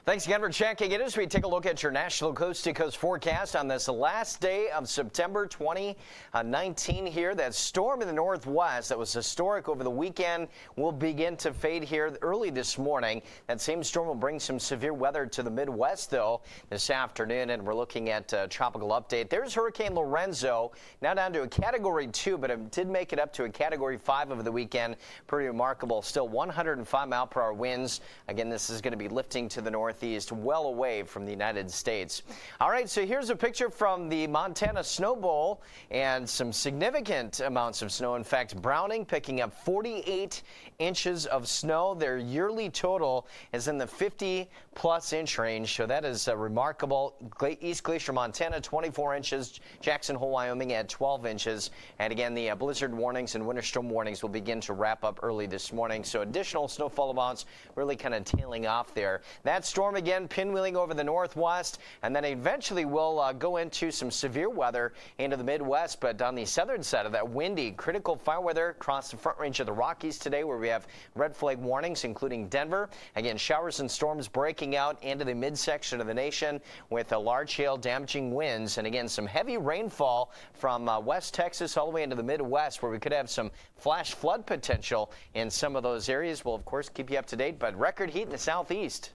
Thanks again for checking in as we take a look at your national coast-to-coast forecast on this last day of September 2019 here. That storm in the northwest that was historic over the weekend will begin to fade here early this morning. That same storm will bring some severe weather to the Midwest, though, this afternoon, and we're looking at a tropical update. There's Hurricane Lorenzo, now down to a Category 2, but it did make it up to a Category 5 over the weekend. Pretty remarkable. Still 105-mile-per-hour winds. Again, this is going to be lifting to the northeast, well away from the United States. All right, so here's a picture from the Montana Snow Bowl and some significant amounts of snow. In fact, Browning picking up 48 inches of snow. Their yearly total is in the 50-plus inch range, so that is remarkable. East Glacier, Montana, 24 inches. Jackson Hole, Wyoming at 12 inches. And again, the blizzard warnings and winter storm warnings will begin to wrap up early this morning. So additional snowfall amounts really kind of tailing off there. That storm again pinwheeling over the northwest, and then eventually we'll go into some severe weather into the Midwest, but on the southern side of that, windy, critical fire weather across the front range of the Rockies today, where we have red flag warnings, including Denver. Again, showers and storms breaking out into the midsection of the nation with a large hail, damaging winds, and again, some heavy rainfall from West Texas all the way into the Midwest, where we could have some flash flood potential in some of those areas. We'll, of course, keep you up to date, but record heat in the southeast.